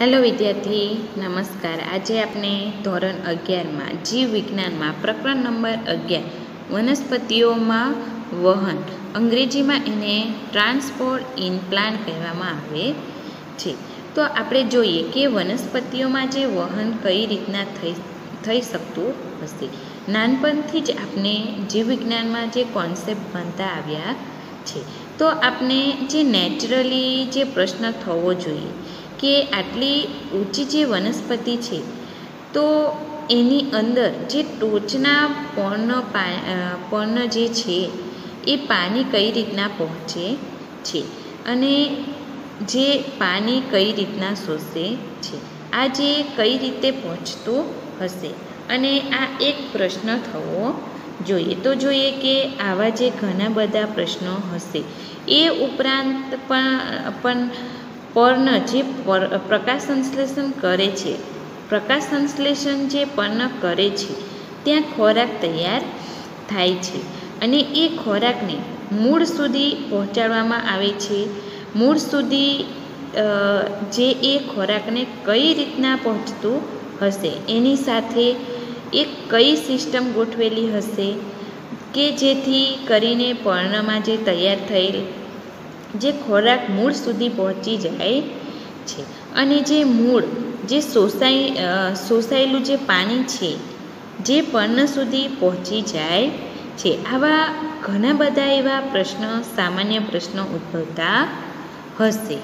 Hello વિદ્યાર્થી નમસ્કાર। આજે આપણે ધોરણ 11માં જીવ વિજ્ઞાનમાં પ્રકરણ નંબર 11 વનસ્પતિઓમાં વહન, અંગ્રેજીમાં એને ટ્રાન્સપોર્ટ ઇન પ્લાન્ટ કહેવામાં આવે છે। તો આપણે જોઈએ કે વનસ્પતિઓમાં જે વહન કઈ રીતના થઈ શકતું હશે। નાનપણથી જ આપણે જીવ વિજ્ઞાનમાં જે કોન્સેપ્ટ ભણતા આવ્યા છે, તો આપણે જે નેચરલી જે પ્રશ્ન થવો જોઈએ કે આટલી ઊંચી જે વનસ્પતિ છે, તો એની અંદર જે ટોચના પર્ણ જે છે એ પાણી કઈ રીતના પહોંચે છે અને જે પાણી કઈ રીતના શોષે છે, આ જે કઈ રીતે પહોંચતું હશે અને આ એક પ્રશ્ન થવો જોઈએ। તો જોઈએ કે આવા જે ઘણા બધા પ્રશ્નો હશે। એ ઉપરાંત પણ પર્ણ જે પ્રકાશ સંશ્લેષણ કરે છે, પ્રકાશ સંશ્લેષણ જે પર્ણ કરે છે ત્યાં ખોરાક તૈયાર થાય છે અને એ ખોરાકને મૂળ સુધી પહોંચાડવામાં આવે છે। મૂળ સુધી જે એ ખોરાકને કઈ રીતના પહોંચતું હશે, એની સાથે એ કઈ સિસ્ટમ ગોઠવેલી હશે કે જેથી કરીને પર્ણમાં જે તૈયાર થયેલ જે ખોરાક મૂળ સુધી પહોંચી જાય છે અને જે મૂળ જે શોષાયેલું જે પાણી છે જે પર્ણ સુધી પહોંચી જાય છે। આવા ઘણા બધા એવા પ્રશ્નો, સામાન્ય પ્રશ્નો ઉદ્ભવતા હશે।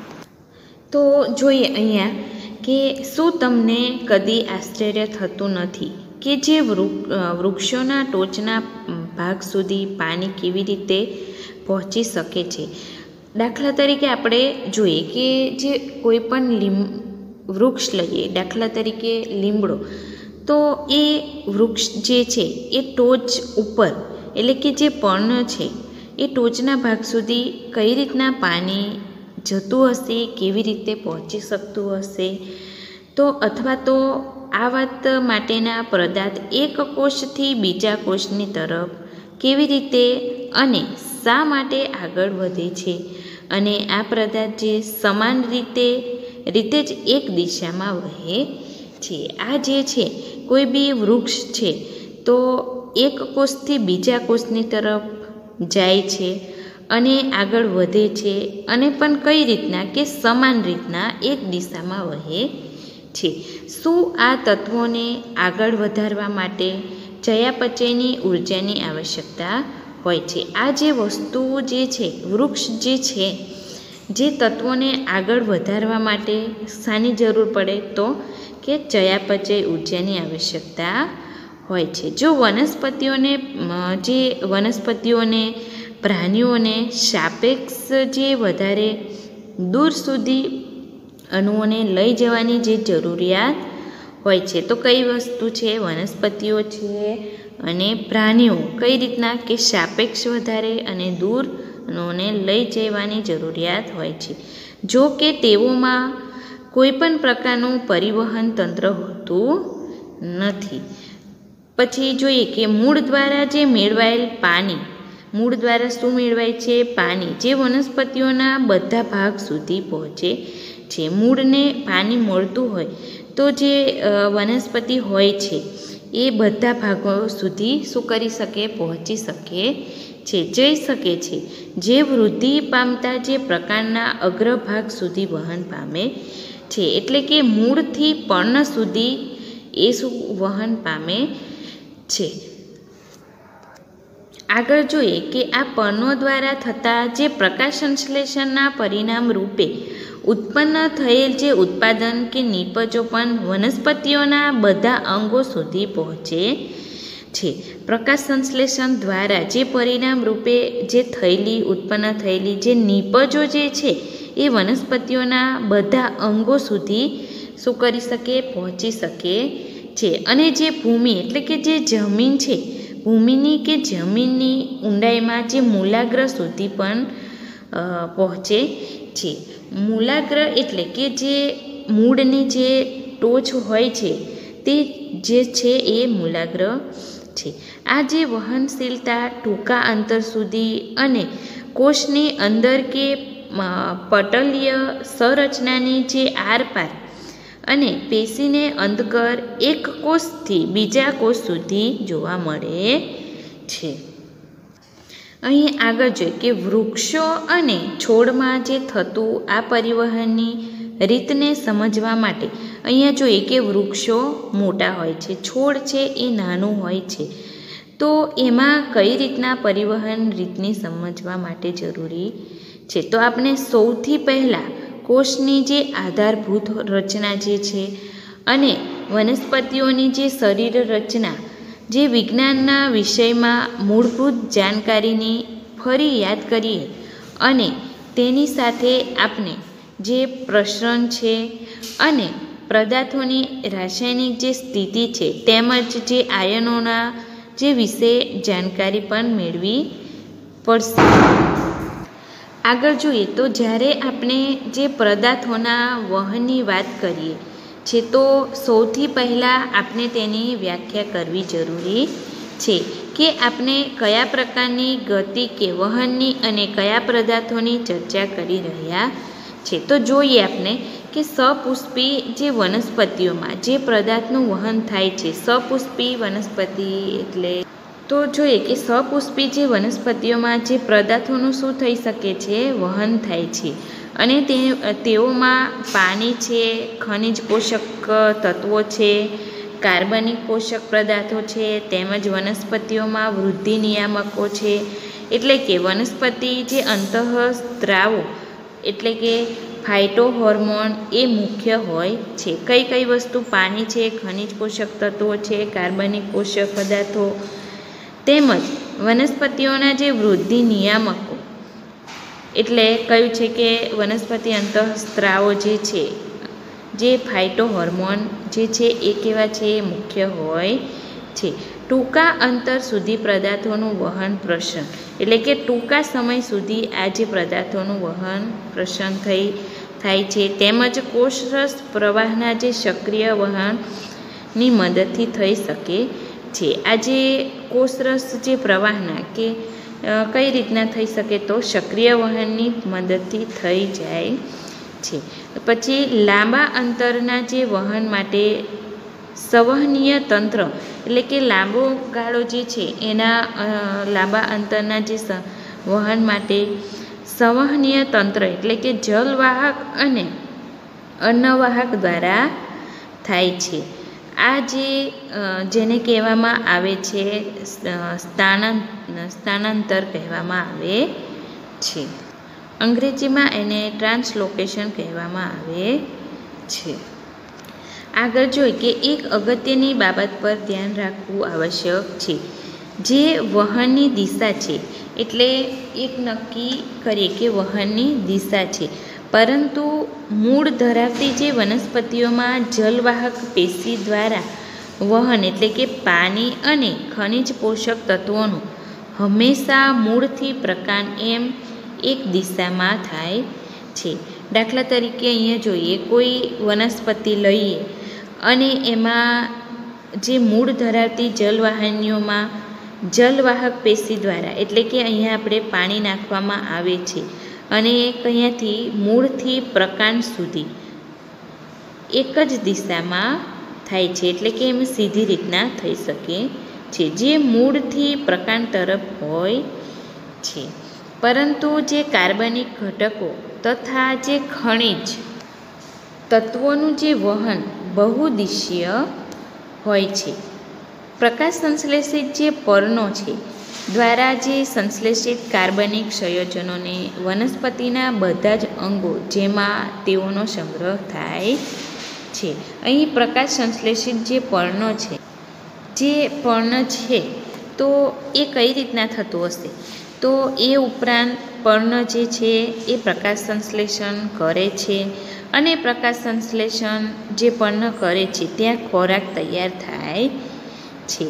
તો જોઈએ અહીંયા કે શું તમને કદી આશ્ચર્ય થતું નથી કે જે વૃક્ષોના ટોચના ભાગ સુધી પાણી કેવી રીતે પહોંચી શકે છે। દાખલા તરીકે આપણે જોઈએ કે જે કોઈ પણ વૃક્ષ લઈએ, દાખલા તરીકે લીમડો, તો એ વૃક્ષ જે છે એ ટોચ ઉપર એટલે કે જે પર્ણ છે એ ટોચના ભાગ સુધી કઈ રીતના પાણી જતું હશે, કેવી રીતે પહોંચી શકતું હશે। તો અથવા તો આ વાત માટેના પદાર્થ એક કોષથી બીજા કોષની તરફ કેવી રીતે અને શા માટે આગળ વધે છે અને આ પદાર્થ જે સમાન રીતે જ એક દિશામાં વહે છે। આ જે છે કોઈ બી વૃક્ષ છે તો એક કોષથી બીજા કોષની તરફ જાય છે અને આગળ વધે છે અને પણ કઈ રીતના કે સમાન રીતના એક દિશામાં વહે છે। શું આ તત્વોને આગળ વધારવા માટે ચયાપચયની ઉર્જાની આવશ્યકતા હોય છે। આ જે વસ્તુઓ જે છે, વૃક્ષ જે છે, જે તત્વોને આગળ વધારવા માટે શાની જરૂર પડે તો કે ચયાપચય ઉર્જાની આવશ્યકતા હોય છે। જો વનસ્પતિઓને પ્રાણીઓને સાપેક્ષ જે વધારે દૂર સુધી અણુઓને લઈ જવાની જે જરૂરિયાત હોય છે, તો કઈ વસ્તુ છે, વનસ્પતિઓ છે અને પ્રાણીઓ કઈ રીતના કે સાપેક્ષ વધારે અને દૂર અણુઓને લઈ જવાની જરૂરિયાત હોય છે। જો કે તેઓમાં કોઈ પણ પ્રકારનું પરિવહન તંત્ર હોતું નથી। પછી જોઈએ કે મૂળ દ્વારા જે મેળવાયેલ પાણી, મૂળ દ્વારા શું મેળવાય છે, પાણી જે વનસ્પતિઓના બધા ભાગ સુધી પહોંચે છે। મૂળને પાણી મળતું હોય તો જે વનસ્પતિ હોય છે એ બધા ભાગો સુધી શું કરી શકે, પહોંચી શકે છે, જઈ શકે છે, જે વૃદ્ધિ પામતા જે પ્રકારના અગ્રભાગ સુધી વહન પામે છે। એટલે કે મૂળથી પર્ણ સુધી એ શું વહન પામે છે। આગળ જોઈએ કે આ પર્ણો દ્વારા થતા જે પ્રકાશ સંશ્લેષણના પરિણામ રૂપે ઉત્પન્ન થયેલ જે ઉત્પાદન કે નીપજો પણ વનસ્પતિઓના બધા અંગો સુધી પહોંચે છે। પ્રકાશ સંશ્લેષણ દ્વારા જે પરિણામ રૂપે જે ઉત્પન્ન થયેલી જે નીપજો જે છે એ વનસ્પતિઓના બધા અંગો સુધી શું કરી શકે, પહોંચી શકે છે અને જે ભૂમિ એટલે કે જે જમીન છે, ભૂમિની કે જમીનની ઊંડાઈમાં જે મૂલાગ્ર સુધી પણ પહોંચે છે। મૂલાગ્ર એટલે કે જે મૂળની જે ટોચ હોય છે તે જે છે એ મૂલાગ્ર છે। આ જે વહનશીલતા ટૂંકા અંતર સુધી અને કોષની અંદર કે પટલય સંરચનાની જે આરપાર અને પેશીને અંધકર એક કોષથી બીજા કોષ સુધી જોવા મળે છે. અહીં આગળ જોઈએ કે વૃક્ષો અને છોડમાં જે થતું આ પરિવહનની રીતને સમજવા માટે અહીંયા જોઈએ કે વૃક્ષો મોટા હોય છે, છોડ છે એ નાનું હોય છે. તો એમાં કઈ રીતના પરિવહન રીતની સમજવા માટે જરૂરી છે. તો આપણે સૌથી પહેલાં કોષની જે આધારભૂત રચના જે છે અને વનસ્પતિઓની જે શરીર રચના જે વિજ્ઞાનના વિષયમાં મૂળભૂત જાણકારીની ફરી યાદ કરીએ અને તેની સાથે આપણે જે પ્રસરણ છે અને પદાર્થોની રાસાયણિક જે સ્થિતિ છે તેમજ જે આયનોના જે વિશે જાણકારી પણ મેળવી પડશે. આગળ જોઈએ તો જ્યારે આપણે જે પદાર્થોના વહનની વાત કરીએ છે તો સૌથી પહેલાં આપણે તેની વ્યાખ્યા કરવી જરૂરી છે કે આપણે કયા પ્રકારની ગતિ કે વહનની અને કયા પદાર્થોની ચર્ચા કરી રહ્યા છે. તો જોઈએ આપણે કે સપુષ્પી જે વનસ્પતિઓમાં જે પદાર્થનું વહન થાય છે. સપુષ્પી વનસ્પતિ એટલે તો જોઈએ કે સપુષ્પી જે વનસ્પતિઓમાં જે પદાર્થોનું શું થઈ શકે છે, વહન થાય છે. અને તેઓમાં પાણી છે, ખનિજ પોષક તત્વો છે, કાર્બનિક પોષક પદાર્થો છે, તેમજ વનસ્પતિઓમાં વૃદ્ધિ નિયામકો છે. એટલે કે વનસ્પતિ જે અંતઃસ્ત્રાવો એટલે કે ફાઇટોહોર્મોન એ મુખ્ય હોય છે. કઈ કઈ વસ્તુ? પાણી છે, ખનિજ પોષક તત્વો છે, કાર્બનિક પોષક પદાર્થો તેમજ વનસ્પતિઓના જે વૃદ્ધિ નિયામકો એટલે કહ્યું છે કે વનસ્પતિ અંતઃસ્ત્રાવો જે છે જે ફાઇટોહોર્મોન જે છે એ કેવા છે, મુખ્ય હોય છે. ટૂંકા અંતર સુધી પદાર્થોનું વહન પ્રસરણ એટલે કે ટૂંકા સમય સુધી આ જે પદાર્થોનું વહન પ્રસરણ થાય છે. તેમજ કોષરસ પ્રવાહના જે સક્રિય વહનની મદદથી થઈ શકે છે. આ જે કોષરસ જે પ્રવાહના કે કઈ રીતના થઈ શકે તો સક્રિય વહનની મદદથી થઈ જાય છે. પછી લાંબા અંતરના જે વહન માટે સંવહનીય તંત્ર એટલે કે લાંબો ગાળો જે છે એના લાંબા અંતરના જે વહન માટે સંવહનીય તંત્ર એટલે કે જલવાહક અને અન્નવાહક દ્વારા થાય છે. આ જેને કહેવામાં આવે છે સ્થાનાંતર કહેવામાં આવે છે. અંગ્રેજીમાં એને ટ્રાન્સલોકેશન કહેવામાં આવે છે. આગળ જોઈએ કે એક અગત્યની બાબત પર ધ્યાન રાખવું આવશ્યક છે. જે વહનની દિશા છે એટલે એક નક્કી કરીએ કે વહનની દિશા છે. પરંતુ મૂળ ધરાવતી જે વનસ્પતિઓમાં જલવાહક પેશી દ્વારા વહન એટલે કે પાણી અને ખનિજ પોષક તત્વોનું હંમેશા મૂળથી પ્રકાંડ એમ એક દિશામાં થાય છે. દાખલા તરીકે અહીંયા જોઈએ કોઈ વનસ્પતિ લઈએ અને એમાં જે મૂળ ધરાવતી જલવાહિનીઓમાં જલવાહક પેશી દ્વારા એટલે કે અહીંયા આપણે પાણી નાખવામાં આવે છે અને અહીંયાથી મૂળથી પ્રકાંડ સુધી એક જ દિશામાં થાય છે. એટલે કે એમ સીધી રીતના થઈ શકે છે જે મૂળથી પ્રકાંડ તરફ હોય છે. પરંતુ જે કાર્બનિક ઘટકો તથા જે ખનિજ તત્વોનું જે વહન બહુદિશીય હોય છે. પ્રકાશ સંશ્લેષિત જે પર્ણો છે દ્વારા જે સંશ્લેષિત કાર્બનિક સંયોજનોને વનસ્પતિના બધા જ અંગો જેમાં તેઓનો સંગ્રહ થાય છે. અહીં પ્રકાશ સંશ્લેષિત જે પર્ણો છે તો એ કઈ રીતના થતું હશે? તો એ ઉપરાંત પર્ણ જે છે એ પ્રકાશ સંશ્લેષણ કરે છે અને પ્રકાશ સંશ્લેષણ જે પર્ણ કરે છે ત્યાં ખોરાક તૈયાર થાય છે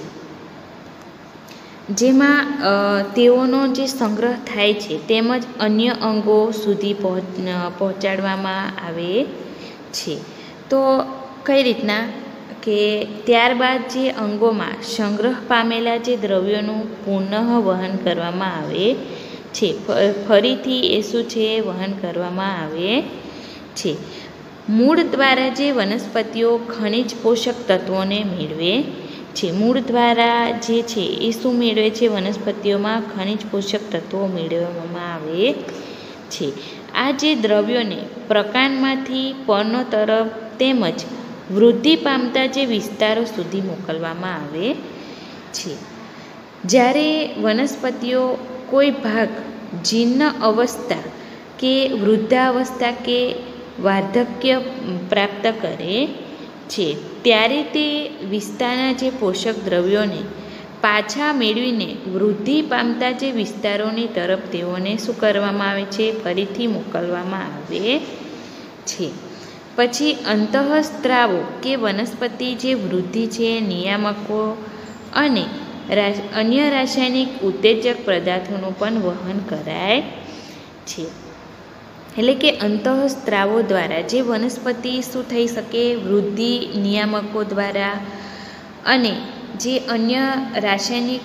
જેમાં તેઓનો જે સંગ્રહ થાય છે તેમજ અન્ય અંગો સુધી પહોંચાડવામાં આવે છે. તો કઈ રીતના કે ત્યારબાદ જે અંગોમાં સંગ્રહ પામેલા જે દ્રવ્યોનું પુનઃ વહન કરવામાં આવે છે. ફરીથી એ શું છે? વહન કરવામાં આવે છે. મૂળ દ્વારા જે વનસ્પતિઓ ખનિજ પોષક તત્વોને મેળવે છે. મૂળ દ્વારા જે છે એ શું મેળવે છે? વનસ્પતિઓમાં ખનિજ પોષક તત્વો મેળવવામાં આવે છે. આ જે દ્રવ્યોને પ્રકાંડમાંથી પર્ણો તરફ તેમજ વૃદ્ધિ પામતા જે વિસ્તારો સુધી મોકલવામાં આવે છે. જ્યારે વનસ્પતિઓ કોઈ ભાગ જીર્ણ અવસ્થા કે વૃદ્ધાવસ્થા કે વાર્ધક્ય પ્રાપ્ત કરે છે ત્યારે તે વિસ્તારના જે પોષક દ્રવ્યોને પાછા મેળવીને વૃદ્ધિ પામતા જે વિસ્તારોની તરફ તેઓને શું કરવામાં આવે છે? ફરીથી મોકલવામાં આવે છે. પછી અંતઃસ્ત્રાવો કે વનસ્પતિ જે વૃદ્ધિ છે, નિયામકો અને અન્ય રાસાયણિક ઉત્તેજક પદાર્થોનું પણ વહન કરાય છે. એટલે કે અંતઃસ્ત્રાવો દ્વારા જે વનસ્પતિ શું થઈ શકે? વૃદ્ધિ નિયામકો દ્વારા અને જે અન્ય રાસાયણિક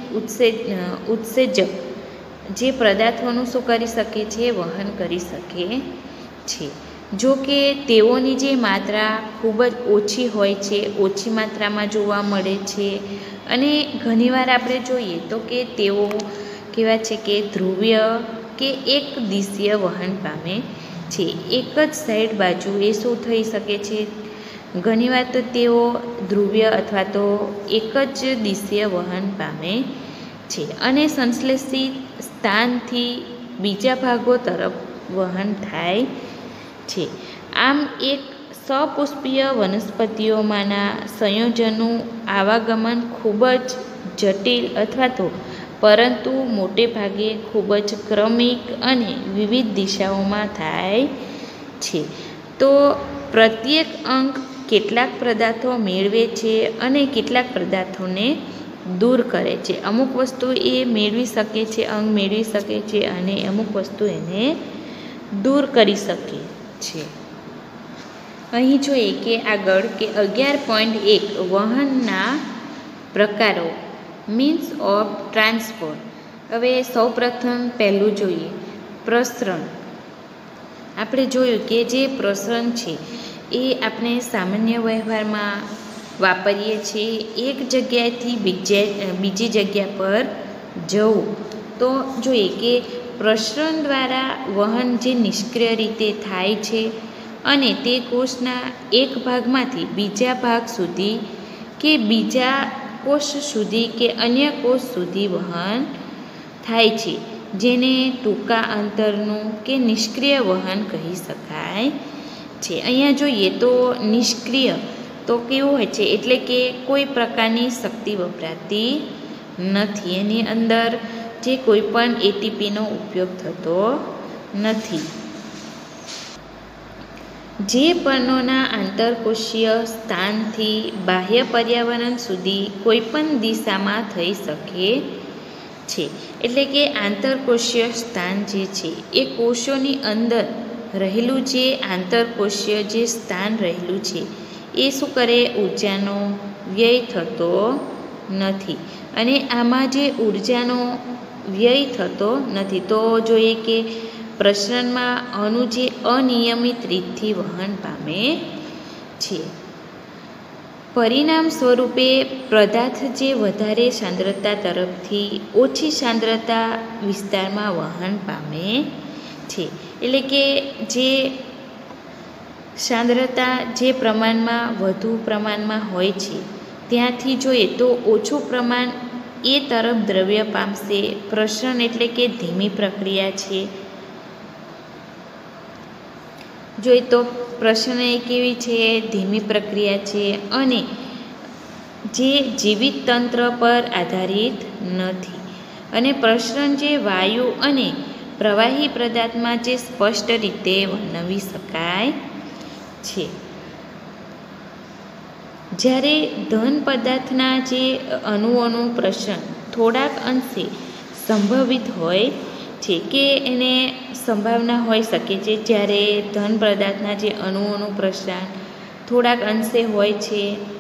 ઉત્સેજક જે પદાર્થોનું શું કરી શકે છે? વહન કરી શકે છે. જો કે તેઓની જે માત્રા ખૂબ જ ઓછી હોય છે, ઓછી માત્રામાં જોવા મળે છે અને ઘણીવાર આપણે જોઈએ તો કે તેઓ કેવા છે કે ધ્રુવીય કે એક દિશીય વહન પામે છે. એક જ સાઈડ બાજુ એ શું થઈ શકે છે? ઘણીવાર તો તેઓ ધ્રુવીય અથવા તો એક જ દિશીય વહન પામે છે અને સંશ્લેષિત સ્થાનથી બીજા ભાગો તરફ વહન થાય છે. આમ એક સપુષ્પીય વનસ્પતિઓમાંના સંયોજનનું આવાગમન ખૂબ જ જટિલ અથવા તો પરંતુ મોટે ભાગે ખૂબ જ ક્રમિક અને વિવિધ દિશાઓમાં થાય છે. તો પ્રત્યેક અંગ કેટલાક પદાર્થો મેળવે છે અને કેટલાક પદાર્થોને દૂર કરે છે. અમુક વસ્તુ એ મેળવી શકે છે, અંગ મેળવી શકે છે અને અમુક વસ્તુ એને દૂર કરી શકે છે. અહીં જોઈએ કે આગળ કે 11.1 વહનના પ્રકારો મીન્સ ઓફ ટ્રાન્સપોર્ટ. હવે સૌપ્રથમ પહેલું જોઈએ પ્રસરણ. આપણે જોયું કે જે પ્રસરણ છે એ આપણે સામાન્ય વ્યવહારમાં વાપરીએ છીએ. એક જગ્યાએથી બીજી જગ્યા પર જવું. તો જોઈએ કે પ્રસરણ દ્વારા વહન જે નિષ્ક્રિય રીતે થાય છે અને તે કોષના એક ભાગમાંથી બીજા ભાગ સુધી કે બીજા કોષ સુધી કે અન્ય કોષ સુધી વહન થાય છે, જેને ટૂંકા અંતરનું કે નિષ્ક્રિય વહન કહી શકાય છે. અહીંયા જોઈએ તો નિષ્ક્રિય તો કેવું હોય છે? એટલે કે કોઈ પ્રકારની શક્તિ વપરાતી નથી. એની અંદર જે કોઈ પણ એટીપીનો ઉપયોગ થતો નથી. જે પર્ણોના આંતરકોશીય સ્થાનથી બાહ્ય પર્યાવરણ સુધી કોઈપણ દિશામાં થઈ શકે છે. એટલે કે આંતરકોશીય સ્થાન જે છે એ કોષોની અંદર રહેલું જે આંતરકોશીય જે સ્થાન રહેલું છે એ શું કરે? ઊર્જાનો વ્યય થતો નથી અને આમાં જે ઊર્જાનો વ્યય થતો નથી. તો જોઈએ કે પ્રસરણમાં અણુ જે અનિયમિત રીતથી વહન પામે છે. પરિણામ સ્વરૂપે પદાર્થ જે વધારે સાંદ્રતા તરફથી ઓછી સાંદ્રતા વિસ્તારમાં વહન પામે છે. એટલે કે જે સાંદ્રતા જે પ્રમાણમાં વધુ પ્રમાણમાં હોય છે ત્યાંથી જોઈએ તો ઓછું પ્રમાણ એ તરફ દ્રવ્ય પામશે. પ્રસરણ એટલે કે ધીમી પ્રક્રિયા છે. જોઈએ તો પ્રસરણ એ કેવી છે? ધીમી પ્રક્રિયા છે અને જે જીવિત તંત્ર પર આધારિત નથી. અને પ્રસરણ જે વાયુ અને પ્રવાહી પદાર્થમાં જે સ્પષ્ટ રીતે વર્ણવી શકાય છે. જ્યારે ઘન પદાર્થના જે અણુઓનું પ્રસરણ થોડાક અંશે સંભવિત હોય છે કે એને સંભાવના હોઈ શકે છે, જ્યારે ઘન પદાર્થના જે અણુઓનું પ્રસરણ થોડાક અંશે હોય છે.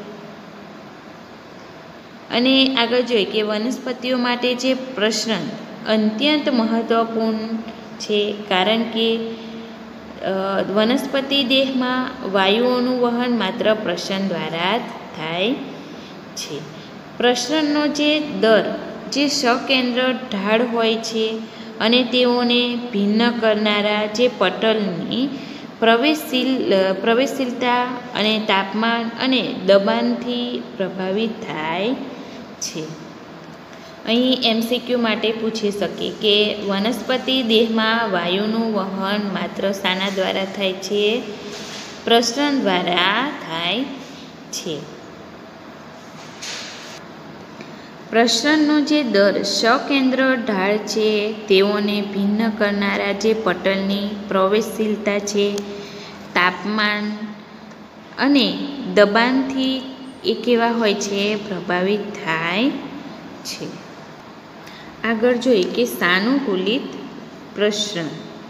અને આગળ જોઈએ કે વનસ્પતિઓ માટે જે પ્રસરણ અત્યંત મહત્વપૂર્ણ છે, કારણ કે વનસ્પતિ દેહમાં વાયુઓનું વહન માત્ર પ્રસરણ દ્વારા જ થાય છે. પ્રસરણનો જે દર જે સકેન્દ્ર ઢાળ હોય છે અને તેઓને ભિન્ન કરનારા જે પટલની પ્રવેશશીલતા અને તાપમાન અને દબાણથી પ્રભાવિત થાય છે. અહીં MCQ માટે પૂછી શકે કે વનસ્પતિ દેહમાં વાયુનું વહન માત્ર શાના દ્વારા થાય છે? પ્રસરણ દ્વારા થાય છે. પ્રસરણનો જે દર સકેન્દ્ર ઢાળ છે તેઓને ભિન્ન કરનારા જે પટલની પ્રવેશશીલતા છે, તાપમાન અને દબાણથી એ કેવા હોય છે? પ્રભાવિત થાય છે. આગળ જોઈએ કે સાનુકૂલિત પ્રસરણ.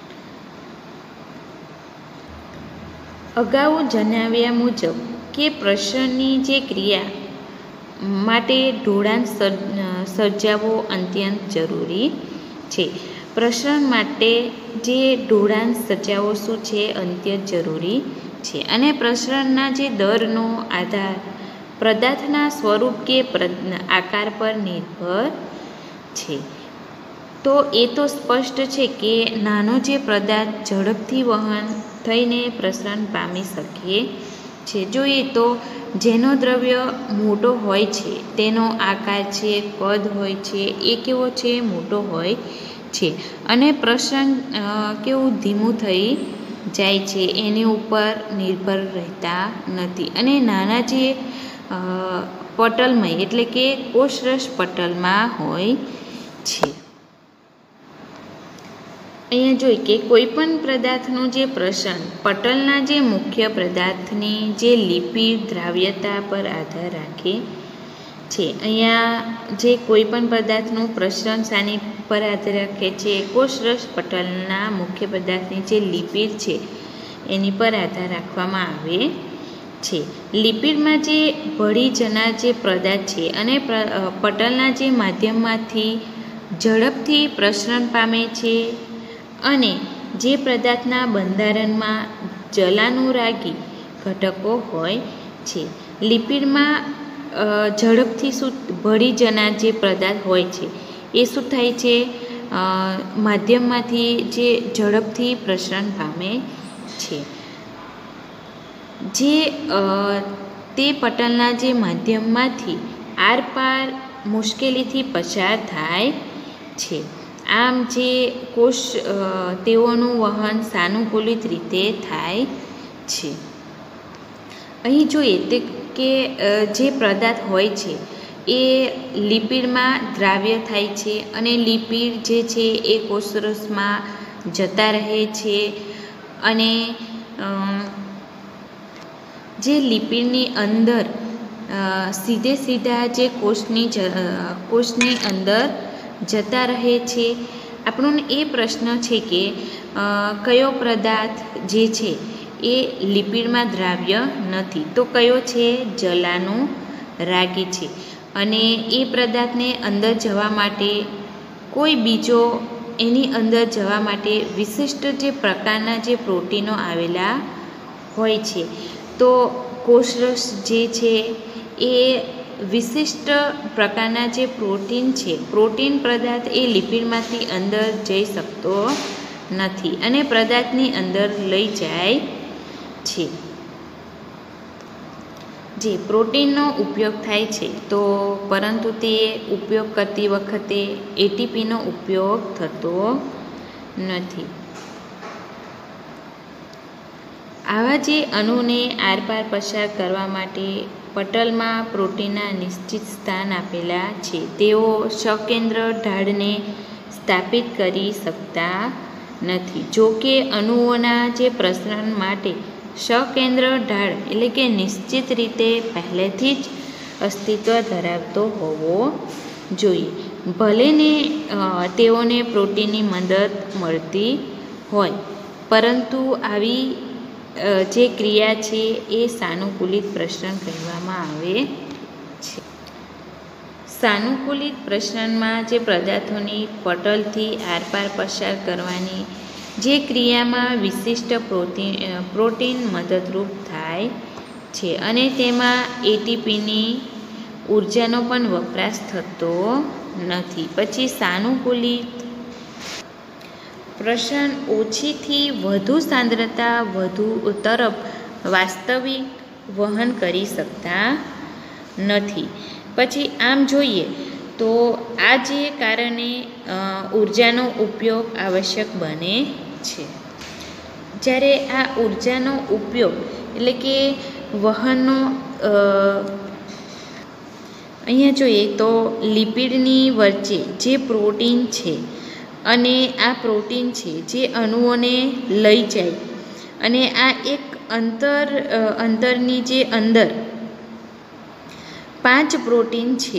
અગાઉ જણાવ્યા મુજબ કે પ્રસરણની જે ક્રિયા માટે ઢોળાણ સર્જાવવો અત્યંત જરૂરી છે. પ્રસરણ માટે જે ઢોળાણ સર્જાવવો શું છે? અત્યંત જરૂરી છે. અને પ્રસરણના જે દરનો આધાર પદાર્થના સ્વરૂપ કે આકાર પર નિર્ભર છે. તો એ તો સ્પષ્ટ છે કે નાનો જે પદાર્થ ઝડપથી વહન થઈને પ્રસરણ પામી શકે છે. જોઈએ તો જેનો દ્રવ્ય મોટો હોય છે તેનો આકાર છે, કદ હોય છે એ કેવો છે? મોટો હોય છે. અને પ્રસરણ કેવું ધીમું થઈ જાય છે, એની ઉપર નિર્ભર રહેતા નથી. અને નાના જે પટલમય એટલે કે કોષરસ પટલમાં હોય છે. અહીંયા જોઈ કે કોઈ પણ પદાર્થનું જે પ્રસરણ પટલના જે મુખ્ય પદાર્થની જે લિપિડ દ્રાવ્યતા પર આધાર રાખે છે. અહીંયા જે કોઈ પણ પદાર્થનું પ્રસરણ શાની પર આધાર રાખે છે? કોષરસ પટલના મુખ્ય પદાર્થની જે લિપિડ છે એની પર આધાર રાખવામાં આવે છે. લિપિડમાં જે ભળી જનાર જે પદાર્થ છે અને પટલના જે માધ્યમમાંથી ઝડપથી પ્રસરણ પામે છે અને જે પદાર્થના બંધારણમાં જલાનુરાગી ઘટકો હોય છે. લિપિડમાં ઝડપથી શું ભળી જનાર જે પદાર્થ હોય છે એ શું થાય છે? માધ્યમમાંથી જે ઝડપથી પ્રસરણ પામે છે. જે તે પટલના જે માધ્યમમાંથી આરપાર મુશ્કેલીથી પસાર થાય છે. આમ જે કોષ તેઓનું વહન સાનુકૂલિત રીતે થાય છે. અહીં જોઈએ કે જે પદાર્થ હોય છે એ લિપિડમાં દ્રાવ્ય થાય છે અને લિપિડ જે છે એ કોષરસમાં જતા રહે છે. અને જે લિપિડની અંદર સીધા જે કોષની અંદર જતા રહે છે. આપણને એ પ્રશ્ન છે કે કયો પદાર્થ જે છે એ લિપિડમાં દ્રાવ્ય નથી, તો કયો છે? જલાનુરાગી છે. અને એ પદાર્થને અંદર જવા માટે કોઈ બીજો એની અંદર જવા માટે વિશિષ્ટ જે પ્રકારના જે પ્રોટીનો આવેલા હોય છે. તો કોષરસ જે છે એ વિશિષ્ટ પ્રકારના જે પ્રોટીન છે, પ્રોટીન પદાર્થ એ લિપિડમાંથી અંદર જઈ શકતો નથી અને પદાર્થની અંદર લઈ જાય છે. જે પ્રોટીનનો ઉપયોગ થાય છે તો પરંતુ તે ઉપયોગ કરતી વખતે એટીપીનો ઉપયોગ થતો નથી. આવા જે અણુને આરપાર પસાર કરવા માટે પટલમાં પ્રોટીનના નિશ્ચિત સ્થાન આપેલા છે. તેઓ સકેન્દ્ર ઢાળને સ્થાપિત કરી શકતા નથી. જો કે અણુઓના જે પ્રસરણ માટે સકેન્દ્ર ઢાળ એટલે કે નિશ્ચિત રીતે પહેલેથી જ અસ્તિત્વ ધરાવતો હોવો જોઈએ. ભલેને તેઓને પ્રોટીનની મદદ મળતી હોય, પરંતુ આવી જે ક્રિયા છે એ સાનુકૂલિત પ્રસરણ કહેવામાં આવે છે. સાનુકૂલિત પ્રસરણમાં જે પદાર્થોની પટલથી આરપાર પસાર કરવાની જે ક્રિયામાં વિશિષ્ટ પ્રોટીન મદદરૂપ થાય છે અને તેમાં એટીપીની ઉર્જાનો પણ વપરાશ થતો નથી. પછી સાનુકૂલિત પ્રસરણ ઓછીથી વધુ સાંદ્રતા તરફ વાસ્તવિક વહન કરી શકતા નથી. પછી આમ જોઈએ તો આ જે કારણે ઉર્જાનો ઉપયોગ આવશ્યક બને છે. જ્યારે આ ઉર્જાનો ઉપયોગ એટલે કે વહનનો અહીંયા જોઈએ તો લિપિડની વચ્ચે જે પ્રોટીન છે અને આ પ્રોટીન છે જે અણુઓને લઈ જાય અને આ એક અંતરની જે અંદર 5 પ્રોટીન છે,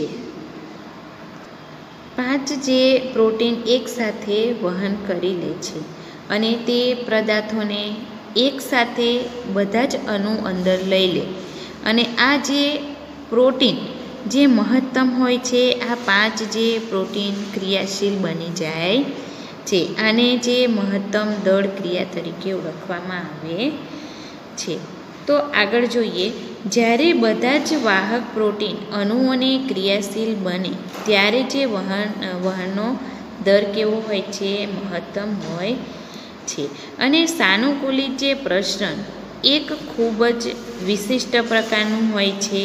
5 જે પ્રોટીન એકસાથે વહન કરી લે છે અને તે પદાર્થોને એકસાથે બધા જ અણુ અંદર લઈ લે અને આ જે પ્રોટીન જે મહત્તમ હોય છે, આ 5 જે પ્રોટીન ક્રિયાશીલ બની જાય છે. આને જે મહત્તમ દળ ક્રિયા તરીકે ઓળખવામાં આવે છે. તો આગળ જોઈએ, જ્યારે બધા જ વાહક પ્રોટીન અણુઓને ક્રિયાશીલ બને ત્યારે જે વહનનો દર કેવો હોય છે, મહત્તમ હોય છે. અને સાનુકૂલિત જે પ્રસરણ એક ખૂબ જ વિશિષ્ટ પ્રકારનું હોય છે.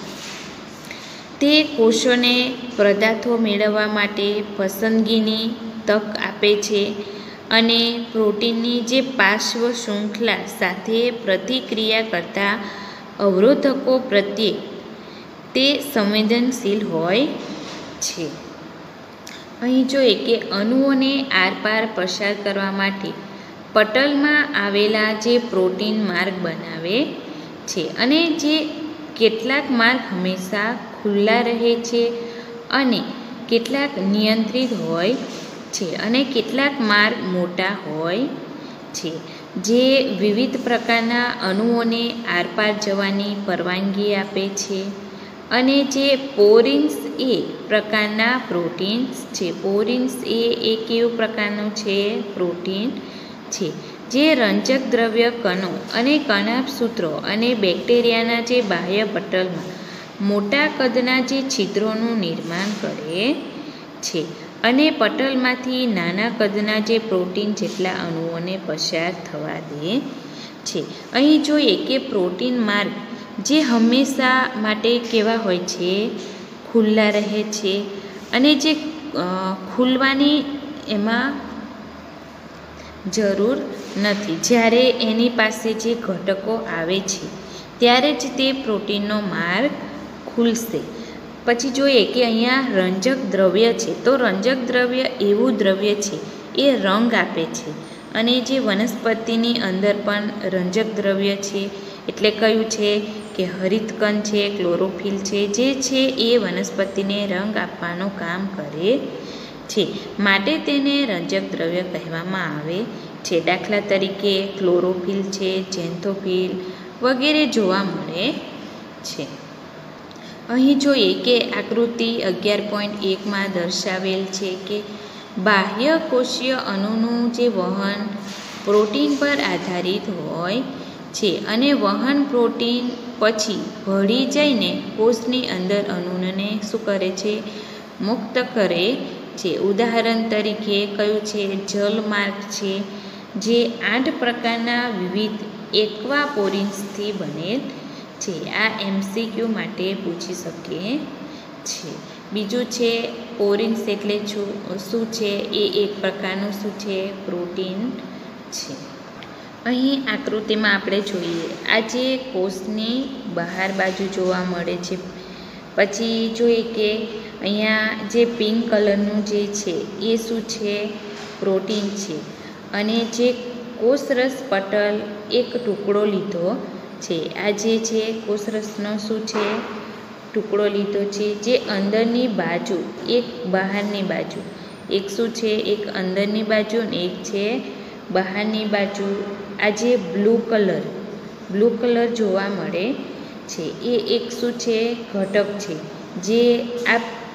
તે કોષોને પદાર્થો મેળવવા માટે પસંદગીની તક આપે છે અને પ્રોટીનની જે પાર્શ્વ શૃંખલા સાથે પ્રતિક્રિયા કરતા અવરોધકો પ્રત્યે તે સંવેદનશીલ હોય છે. અહીં જોઈએ કે અણુઓને આરપાર પસાર કરવા માટે પટલમાં આવેલા જે પ્રોટીન માર્ગ બનાવે છે અને જે કેટલાક માર્ગ હંમેશા ખુલ્લા રહે છે અને કેટલાક નિયંત્રિત હોય છે અને કેટલાક માર્ગ મોટા હોય છે, જે વિવિધ પ્રકારના અણુઓને આરપાર જવાની પરવાનગી આપે છે. અને જે પોરિન્સ એ પ્રકારના પ્રોટીન્સ છે. પોરિન્સ એ એક એવું પ્રકારનું છે પ્રોટીન છે જે રંજક દ્રવ્ય કણો અને કણાભસૂત્રો અને બેક્ટેરિયાના જે બાહ્ય પટલમાં મોટા કદના જે છિદ્રોનું નિર્માણ કરે છે અને પટલમાંથી નાના કદના જે પ્રોટીન જેટલા અણુઓને પસાર થવા દે છે. અહીં જોઈએ કે પ્રોટીન માર્ગ જે હંમેશા માટે કેવા હોય છે, ખુલ્લા રહે છે અને જે ખુલવાની એમાં જરૂર નથી. જ્યારે એની પાસે જે ઘટકો આવે છે ત્યારે જ તે પ્રોટીનનો માર્ગ ખુલશે. પછી જોઈએ કે અહીંયા રંજક દ્રવ્ય છે. તો રંજક દ્રવ્ય એવું દ્રવ્ય છે એ રંગ આપે છે અને જે વનસ્પતિની અંદર પણ રંજક દ્રવ્ય છે એટલે કયું છે કે હરિતકણ છે, ક્લોરોફિલ છે, જે છે એ વનસ્પતિને રંગ આપવાનું કામ કરે છે, માટે તેને રંજક દ્રવ્ય કહેવામાં આવે છે. દાખલા તરીકે ક્લોરોફિલ છે, ઝેન્થોફિલ વગેરે જોવા મળે છે. અહીં જોઈએ કે આકૃતિ 11.1માં દર્શાવેલ છે કે બાહ્ય કોષીય અણુનું જે વહન પ્રોટીન પર આધારિત હોય છે અને વહન પ્રોટીન પછી ભળી જઈને કોષની અંદર અણુને શું કરે છે, મુક્ત કરે છે. ઉદાહરણ તરીકે કયું છે, જલમાર્ગ છે જે 8 પ્રકારના વિવિધ એક્વાપોરિન્સથી બનેલ છે. આ MCQ માટે પૂછી શકે છે. બીજું છે પોરિન્સ એટલે શું છે, એ એક પ્રકારનું શું છે, પ્રોટીન છે. અહીં આકૃતિમાં આપણે જોઈએ આ જે કોષની બહાર બાજુ જોવા મળે છે. પછી જોઈએ કે અહીંયા જે પિંક કલરનું જે છે એ શું છે, પ્રોટીન છે. અને જે કોષરસ પટલ એક ટુકડો લીધો છે. આ જે છે કોષરસનો શું છે, ટુકડો લીધો છે, જે અંદરની બાજુ એક બહારની બાજુ, એક શું છે, એક અંદરની બાજુ અને એક છે બહારની બાજુ. આ જે બ્લુ કલર જોવા મળે છે એ એક શું છે, ઘટક છે જે આ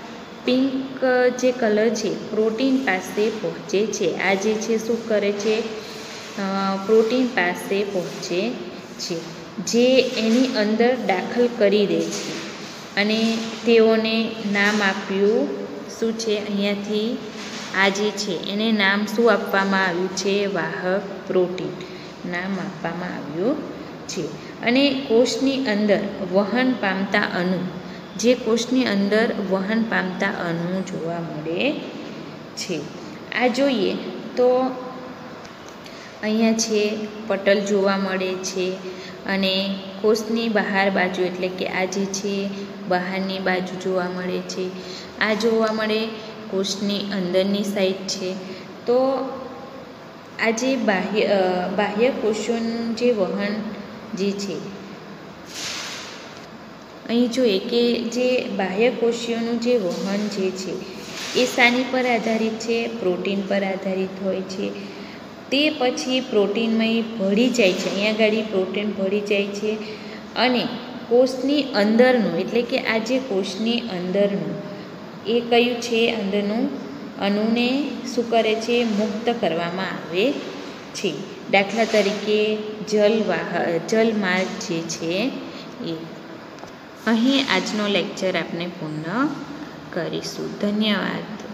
પિંક જે કલર છે પ્રોટીન પાસે પહોંચે છે. આ જે છે શું કરે છે? પ્રોટીન પાસે પહોંચે છે, જે એની અંદર દાખલ કરી દે છે. અને તેઓને નામ આપ્યું શું છે? અહીંયાથી આ જે છે એને નામ શું આપવામાં આવ્યું છે? વાહક પ્રોટીન નામ આપવામાં આવ્યું છે. અને કોષની અંદર વહન પામતા અણુ, જે કોષની અંદર વહન પામતા અણુ જોવા મળે છે. આ જોઈએ તો અહીંયા છે પટલ જોવા મળે છે. અને કોષની બહાર બાજુ એટલે કે આ જે છે બહારની બાજુ જોવા મળે છે. આ જોવા મળે કોષની અંદરની સાઈડ છે. તો આ જે બાહ્ય કોષોનું જે વહન જે છે, અહીં જોઈએ કે જે બાહ્ય કોષીયોનું જે વહન જે છે એ શાની પર આધારિત છે? પ્રોટીન પર આધારિત હોય છે. તે પછી પ્રોટીનમય ભળી જાય છે. અહીંયા આગળ પ્રોટીન ભળી જાય છે અને કોષની અંદરનું એટલે કે આ જે કોષની અંદરનું એ કયું છે? અંદરનું અણુને શું કરે છે? મુક્ત કરવામાં આવે છે. દાખલા તરીકે જલમાર્ગ જે છે એ. અહીં આજનો લેક્ચર આપણે પૂર્ણ કરીશું. ધન્યવાદ.